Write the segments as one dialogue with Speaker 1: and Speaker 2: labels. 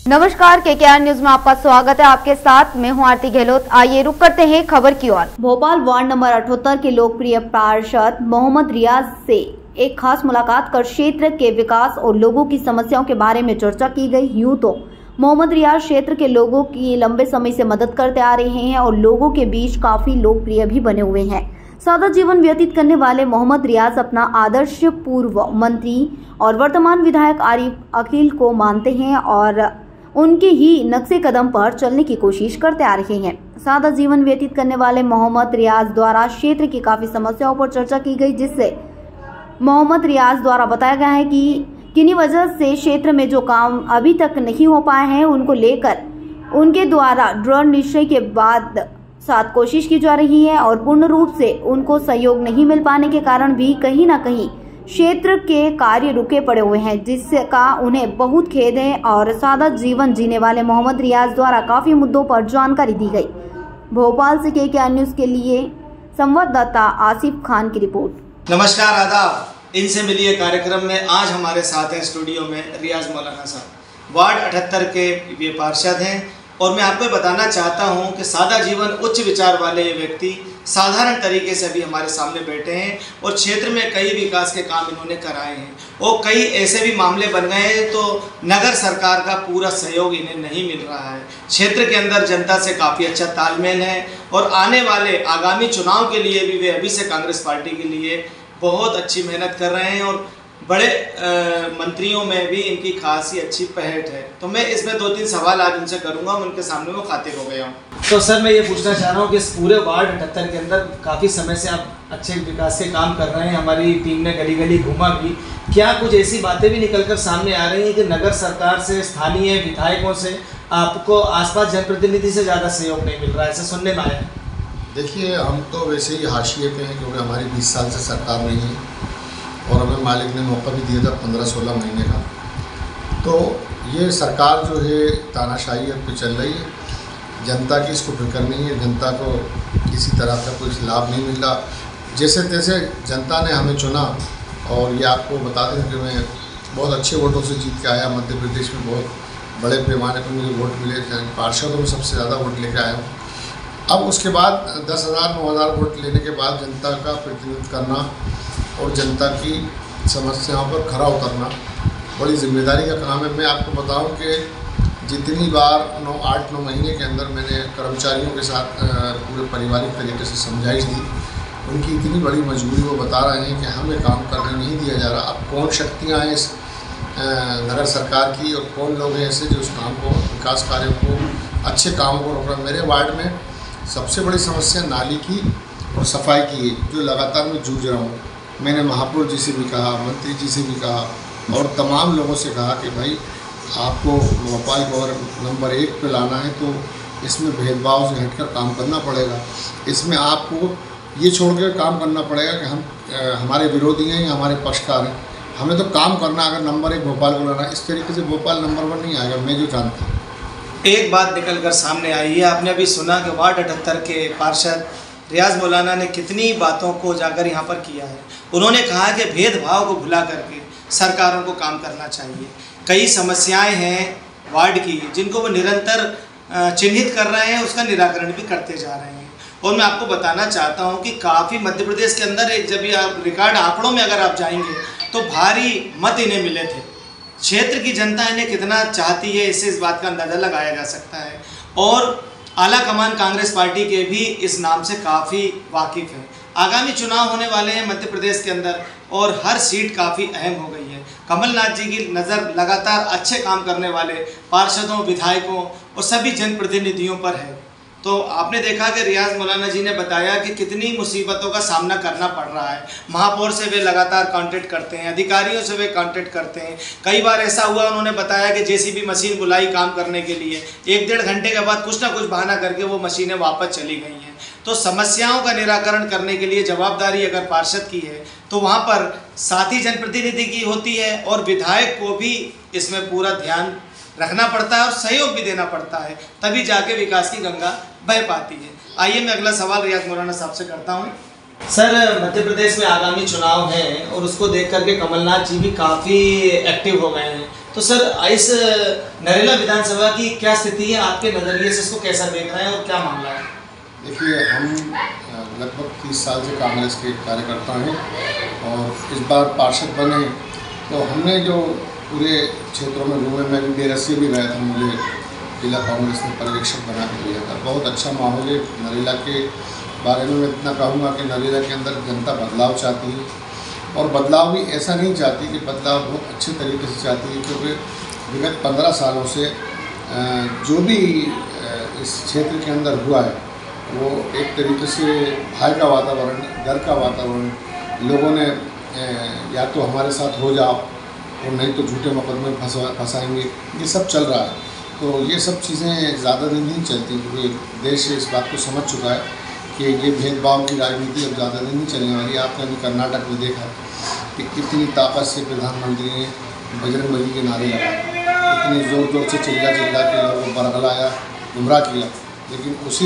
Speaker 1: नमस्कार, KKR news में आपका स्वागत है। आपके साथ मैं हूं आरती गहलोत। आइए रुक करते हैं खबर की ओर। भोपाल वार्ड नंबर 78 के लोकप्रिय पार्षद मोहम्मद रियाज से एक खास मुलाकात कर क्षेत्र के विकास और लोगों की समस्याओं के बारे में चर्चा की गई। यूं तो मोहम्मद रियाज क्षेत्र के लोगों की लंबे समय से मदद करते आ रहे हैं और लोगों के बीच काफी लोकप्रिय भी बने हुए हैं। सादा जीवन व्यतीत करने वाले मोहम्मद रियाज अपना आदर्श पूर्व मंत्री और वर्तमान विधायक आरिफ अकील को मानते हैं और उनके ही नक्शे कदम पर चलने की कोशिश करते आ रहे हैं। सादा जीवन व्यतीत करने वाले मोहम्मद रियाज द्वारा क्षेत्र की काफी समस्याओं पर चर्चा की गई, जिससे मोहम्मद रियाज द्वारा बताया गया है कि किन्हीं वजह से क्षेत्र में जो काम अभी तक नहीं हो पाए हैं उनको लेकर उनके द्वारा दृढ़ निश्चय के बाद साथ कोशिश की जा रही है और पूर्ण रूप से उनको सहयोग नहीं मिल पाने के कारण भी कहीं न कहीं क्षेत्र के कार्य रुके पड़े हुए हैं, जिसका उन्हें बहुत खेद है। और सादा जीवन जीने वाले मोहम्मद रियाज द्वारा काफी मुद्दों पर जानकारी दी गई। भोपाल से KKR न्यूज के लिए संवाददाता आसिफ खान की रिपोर्ट।
Speaker 2: नमस्कार, आदाब। इनसे मिलिए कार्यक्रम में आज हमारे साथ हैं स्टूडियो में रियाज मौलाना साहब, वार्ड 78 के ये पार्षद हैं। और मैं आपको बताना चाहता हूं कि सादा जीवन उच्च विचार वाले ये व्यक्ति साधारण तरीके से अभी हमारे सामने बैठे हैं और क्षेत्र में कई विकास के काम इन्होंने कराए हैं और कई ऐसे भी मामले बन गए हैं तो नगर सरकार का पूरा सहयोग इन्हें नहीं मिल रहा है। क्षेत्र के अंदर जनता से काफ़ी अच्छा तालमेल है और आने वाले आगामी चुनाव के लिए भी वे अभी से कांग्रेस पार्टी के लिए बहुत अच्छी मेहनत कर रहे हैं और बड़े मंत्रियों में भी इनकी खासी अच्छी पहट है। तो मैं इसमें 2-3 सवाल आज उनसे करूंगा, उनके सामने वो खातिर हो गया हूँ। तो सर, मैं ये पूछना चाह रहा हूँ कि इस पूरे वार्ड 78 के अंदर काफ़ी समय से आप अच्छे विकास के काम कर रहे हैं, हमारी टीम ने गली गली घूमा भी। क्या कुछ ऐसी बातें भी निकल कर सामने आ रही हैं कि नगर सरकार से, स्थानीय विधायकों से आपको आसपास जनप्रतिनिधि से ज़्यादा सहयोग नहीं मिल रहा है, ऐसा सुनने में आया?
Speaker 3: देखिए, हम तो वैसे ही हाशिए पे हैं क्योंकि हमारी 20 साल से सरकार नहीं है और हमें मालिक ने मौका भी दिया था 15-16 महीने का। तो ये सरकार जो है तानाशाही पे चल रही है, जनता की इसको फिक्र नहीं है, जनता को किसी तरह का कोई लाभ नहीं मिल रहा। जैसे तैसे जनता ने हमें चुना और ये आपको बता दें कि मैं बहुत अच्छे वोटों से जीत के आया। मध्य प्रदेश में बहुत बड़े पैमाने पर मुझे वोट मिले, पार्षदों में सबसे ज़्यादा वोट लेकर आया हूँ। अब उसके बाद 10,000-9,000 वोट लेने के बाद जनता का प्रतिनिधित्व करना और जनता की समस्याओं पर खरा उतरना बड़ी जिम्मेदारी का काम है। मैं आपको बताऊं कि जितनी बार 8-9 महीने के अंदर मैंने कर्मचारियों के साथ पूरे पारिवारिक तरीके से समझाइश दी, उनकी इतनी बड़ी मजबूरी वो बता रहे हैं कि हमें काम करने नहीं दिया जा रहा। अब कौन शक्तियाँ हैं इस नगर सरकार की और कौन लोग हैं ऐसे जो उस काम को, विकास कार्यों को, अच्छे कामों को रोक रहे हैं। मेरे वार्ड में सबसे बड़ी समस्या नाली की और सफाई की है, जो लगातार मैं जूझ रहा हूँ। मैंने महापौर जी से भी कहा, मंत्री जी से भी कहा और तमाम लोगों से कहा कि भाई आपको भोपाल को अगर नंबर 1 पे लाना है तो इसमें भेदभाव से हटकर काम करना पड़ेगा। इसमें आपको ये छोड़ कर काम करना पड़ेगा कि हम हमारे विरोधी हैं या हमारे पक्षकार हैं। हमें तो काम करना, अगर नंबर 1 भोपाल को लाना, इस तरीके से भोपाल नंबर 1 नहीं आएगा, मैं जो जानता हूँ।
Speaker 2: एक बात निकल कर सामने आई है, आपने अभी सुना कि वार्ड 78 के पार्षद रियाज मौलाना ने कितनी बातों को जाकर यहाँ पर किया है। उन्होंने कहा कि भेदभाव को भुला करके सरकारों को काम करना चाहिए। कई समस्याएं हैं वार्ड की जिनको वो निरंतर चिन्हित कर रहे हैं, उसका निराकरण भी करते जा रहे हैं। और मैं आपको बताना चाहता हूँ कि काफ़ी मध्य प्रदेश के अंदर एक जब ये आप रिकॉर्ड आंकड़ों में अगर आप जाएंगे तो भारी मत इन्हें मिले थे। क्षेत्र की जनता इन्हें कितना चाहती है, इससे इस बात का अंदाज़ा लगाया जा सकता है। और आला कमान कांग्रेस पार्टी के भी इस नाम से काफ़ी वाकिफ़ हैं। आगामी चुनाव होने वाले हैं मध्य प्रदेश के अंदर और हर सीट काफ़ी अहम हो गई है। कमलनाथ जी की नज़र लगातार अच्छे काम करने वाले पार्षदों, विधायकों और सभी जनप्रतिनिधियों पर है। तो आपने देखा कि रियाज मौलाना जी ने बताया कि कितनी मुसीबतों का सामना करना पड़ रहा है। महापौर से वे लगातार कांटेक्ट करते हैं, अधिकारियों से वे कांटेक्ट करते हैं। कई बार ऐसा हुआ, उन्होंने बताया कि जेसीबी मशीन बुलाई काम करने के लिए, 1-1.5 घंटे के बाद कुछ ना कुछ बहाना करके वो मशीनें वापस चली गई हैं। तो समस्याओं का निराकरण करने के लिए जवाबदारी अगर पार्षद की है तो वहाँ पर साथी जनप्रतिनिधि की होती है और विधायक को भी इसमें पूरा ध्यान रखना पड़ता है और सहयोग भी देना पड़ता है, तभी जाके विकास की गंगा बह पाती है। आइए मैं अगला सवाल रियाज मौलाना साहब से करता हूँ। सर, मध्य प्रदेश में आगामी चुनाव हैं और उसको देख करके कमलनाथ जी भी काफ़ी एक्टिव हो गए हैं। तो सर इस नरेला विधानसभा की क्या स्थिति है, आपके नज़रिए से इसको कैसा देख रहे हैं और क्या मामला है?
Speaker 3: देखिए, हम लगभग 30 साल से कांग्रेस के कार्यकर्ता हैं और इस बार पार्षद बने तो हमने जो पूरे क्षेत्रों में घूमे, मैं भी बेरसी भी गया था, मुझे जिला कांग्रेस ने पर्यवेक्षक बना के दिया था। बहुत अच्छा माहौल है। नरेला के बारे में मैं इतना कहूँगा कि नरेला के अंदर जनता बदलाव चाहती है और बदलाव भी ऐसा नहीं चाहती कि बदलाव बहुत अच्छे तरीके से चाहती है, क्योंकि विगत 15 सालों से जो भी इस क्षेत्र के अंदर हुआ है वो एक तरीके से भाई का वातावरण, घर का वातावरण, लोगों ने या तो हमारे साथ हो जाओ और नहीं तो झूठे मुकदमे फंसाएंगे, ये सब चल रहा है। तो ये सब चीज़ें ज़्यादा दिन नहीं चलती, क्योंकि देश इस बात को समझ चुका है कि ये भेदभाव की राजनीति अब ज़्यादा दिन नहीं चलने वाली। आपने अभी कर्नाटक में देखा कि कितनी ताकत से प्रधानमंत्री ने बजरंगबली के नारे लगाए, इतनी ज़ोर ज़ोर से चिल्ला के लोगों को बरगलाया, गुमराह किया, लेकिन उसी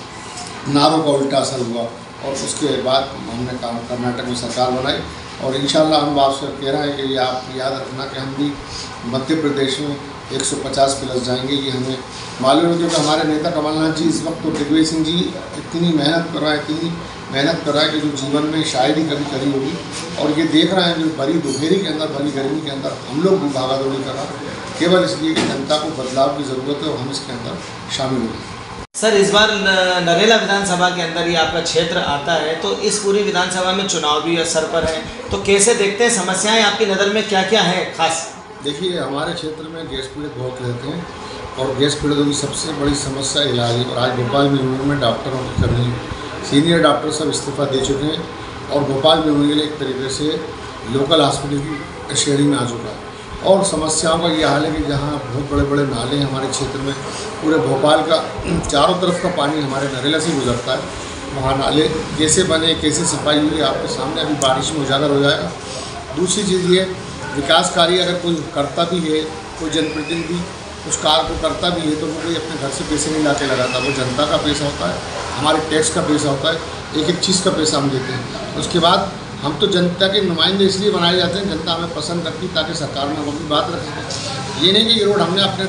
Speaker 3: नारों का उल्टा असर हुआ और उसके बाद हमने कर्नाटक में सरकार बनाई। और इंशाल्लाह हम आपसे कह रहे हैं कि ये आप याद रखना कि हम भी मध्य प्रदेश में 150 प्लस जाएंगे, ये हमें मालूम है, क्योंकि हमारे नेता कमलनाथ जी इस वक्त तो दिग्विजय सिंह जी इतनी मेहनत कर रहा है कि जो जीवन में शायद ही कभी करी होगी। और ये देख रहे हैं जो भरी दोपहरी के अंदर, भरी गर्मी के अंदर हम लोग भी भागा दौड़ी कर रहे हैं, केवल इसलिए कि जनता को बदलाव की ज़रूरत है और हम इसके अंदर शामिल होंगे।
Speaker 2: सर इस बार नरेला विधानसभा के अंदर ही आपका क्षेत्र आता है, तो इस पूरी विधानसभा में चुनाव भी असर पर है, तो कैसे देखते हैं, समस्याएं आपकी नज़र में क्या क्या हैं खास?
Speaker 3: देखिए, हमारे क्षेत्र में गैस पीड़ित बहुत रहते हैं और गैस पीड़ितों की सबसे बड़ी समस्या इलाज है। और आज भोपाल में डॉक्टरों की कमी है, सीनियर डॉक्टर सब इस्तीफा दे चुके हैं और भोपाल में एक तरीके से लोकल हॉस्पिटल की श्रेणी में आ चुका है। और समस्याओं का ये हाल है कि जहाँ बहुत बड़े बड़े नाले हैं हमारे क्षेत्र में, पूरे भोपाल का चारों तरफ का पानी हमारे नरेला से गुजरता है, वहाँ नाले कैसे बने, कैसे सफाई हुई, आपके सामने अभी बारिश में उजागर हो जाएगा। दूसरी चीज़ ये, विकास कार्य अगर कोई करता भी है, कोई जनप्रतिनिधि उस कार्य को करता भी है, तो वो कोई अपने घर से पैसे नहीं ला के लगाता, वो जनता का पैसा होता है, हमारे टैक्स का पैसा होता है, एक एक चीज़ का पैसा हम देते हैं। उसके बाद हम तो जनता के नुमाइंदे इसलिए बनाए जाते हैं, जनता हमें पसंद करती ताकि सरकार में हम अपनी बात रखें। ये नहीं कि ये रोड हमने अपने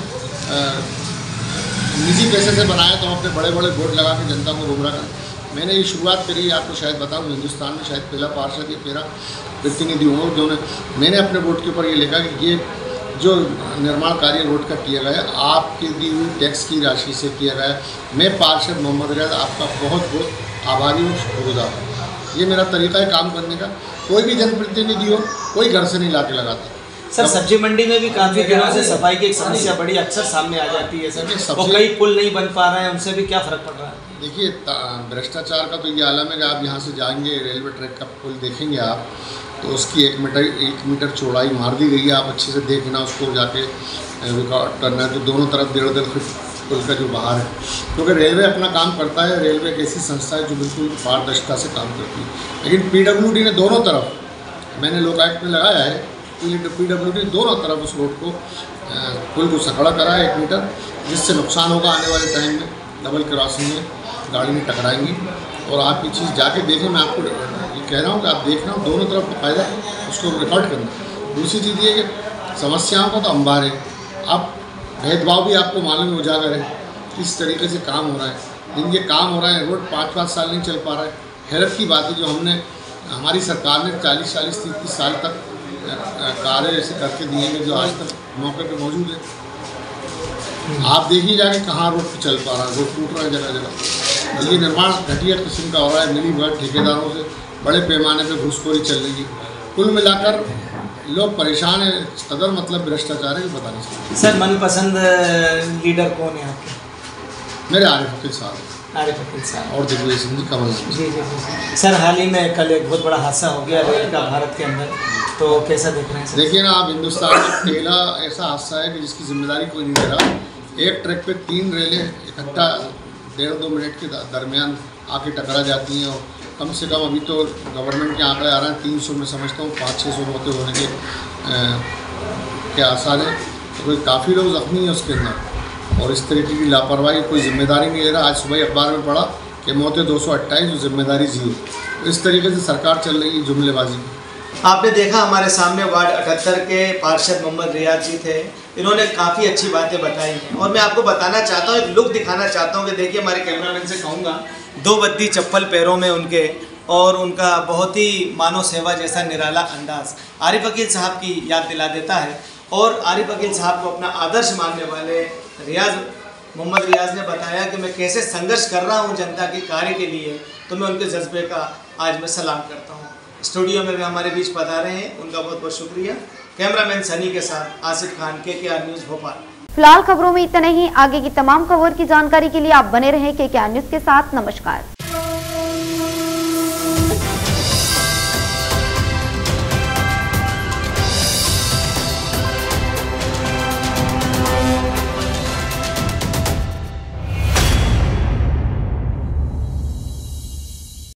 Speaker 3: निजी पैसे से बनाया तो हम अपने बड़े बड़े बोर्ड लगा के जनता को गुमराह करें। मैंने ये शुरुआत करी, आपको शायद बताऊँ, हिंदुस्तान में शायद पहला पार्षद या पहला प्रतिनिधि हूँ जो मैंने अपने बोर्ड के ऊपर ये लिखा कि ये जो निर्माण कार्य रोड का किया गया है आपकी दी हुई टैक्स की राशि से किया गया है। मैं पार्षद मोहम्मद रियाज आपका बहुत बहुत आभारी और शुक्रगुजार हूँ। ये मेरा तरीका है काम करने का। कोई भी जनप्रतिनिधि हो, कोई घर से नहीं ला के लगाता।
Speaker 2: सर सब्जी मंडी में भी काफ़ी दिनों से सफाई की एक समस्या बड़ी अक्सर सामने आ जाती है सर, और कई पुल नहीं बन पा रहे हैं, उनसे भी क्या फ़र्क पड़ रहा है?
Speaker 3: देखिए, भ्रष्टाचार का तो ये आलम है कि आप यहाँ से जाएंगे, रेलवे ट्रैक का पुल देखेंगे आप, तो उसकी 1 मीटर चौड़ाई मार दी गई है। आप अच्छे से देखना, उसको जाके रिकॉर्ड करना है, तो दोनों तरफ 1.5 फीट पुल का जो बाहर है, क्योंकि रेलवे अपना काम करता है। रेलवे एक ऐसी संस्था है जो बिल्कुल पारदर्शिता से काम करती है। लेकिन PWD ने दोनों तरफ, मैंने लोकायुक्त में लगाया है, PWD ने दोनों तरफ उस रोड को पुल को सकड़ा करा है 1 मीटर, जिससे नुकसान होगा आने वाले टाइम में। डबल क्रॉसिंग में गाड़ी में टकराएंगी। और आप ये चीज़ जाके देखें, मैं आपको ये कह रहा हूँ कि आप देख रहे हो दोनों तरफ फ़ायदा, उसको रिकॉर्ड करना। दूसरी चीज़ ये कि समस्याओं का तो अंबार है, आप भेदभाव भी आपको मालूम उजागर है, किस तरीके से काम हो रहा है। जिनके काम हो रहा है, रोड 5-5 साल नहीं चल पा रहा है। हैरत की बात है, जो हमने हमारी सरकार ने 40-40, 30-30 साल तक कार्य ऐसे करके दिए हैं जो आज तक मौके पे मौजूद है। आप देखिए जाके कहाँ रोड चल पा रहा है, रोड टूट रहा है जगह जगह। ये निर्माण घटिया किस्म का हो रहा है, मिली भगत ठेकेदारों से बड़े पैमाने पे घूसखोरी चल रही है। कुल मिलाकर लोग परेशान हैं, कदर मतलब भ्रष्टाचार है, बता नहीं सकते।
Speaker 2: सर मनपसंद लीडर कौन है आपके?
Speaker 3: मेरे आरिफ अकील साहब और दिग्विजय सिंह जी, कमलनाथ
Speaker 2: जी। सर हाल ही में कल एक बहुत बड़ा हादसा हो गया रेल का भारत के अंदर, तो कैसा देख रहे हैं?
Speaker 3: देखिए ना, आप हिंदुस्तान में पहला ऐसा हादसा है कि जिसकी जिम्मेदारी कोई नहीं ले रहा। एक ट्रैक पे 3 रेलें इकट्ठा 1.5-2 मिनट के दरमियान आके टकरा जाती हैं। और कम से कम अभी तो गवर्नमेंट के आंकड़े आ रहे हैं 300 में, समझता हूँ 500-600 मौतें होने के आसार हैं। तो कोई काफ़ी लोग जख्मी हैं उसके अंदर, और इस तरीके की लापरवाही कोई जिम्मेदारी नहीं ले रहा। आज सुबह अखबार में पढ़ा कि मौतें 228, जिम्मेदारी 0। तो इस तरीके से सरकार चल रही है जुमलेबाजी में।
Speaker 2: आपने देखा हमारे सामने वार्ड 78 के पार्षद मोहम्मद रियाज जी थे। इन्होंने काफ़ी अच्छी बातें बताई हैं और मैं आपको बताना चाहता हूँ, एक लुक दिखाना चाहता हूँ कि देखिए, हमारे कैमरामैन से कहूँगा, 2 बद्दी चप्पल पैरों में उनके और उनका बहुत ही मानव सेवा जैसा निराला अंदाज आरिफ अकील साहब की याद दिला देता है। और आरिफ अकील साहब को अपना आदर्श मानने वाले मोहम्मद रियाज ने बताया कि मैं कैसे संघर्ष कर रहा हूं जनता के कार्य के लिए, तो मैं उनके जज्बे का आज मैं सलाम करता हूं। स्टूडियो में भी हमारे बीच पधारे हैं, उनका बहुत बहुत शुक्रिया। कैमरामैन सनी के साथ आसिफ खान, KKR न्यूज़ भोपाल।
Speaker 1: फिलहाल खबरों में इतना ही। आगे की तमाम खबर की जानकारी के लिए आप बने रहें KKR न्यूज़ के साथ। नमस्कार।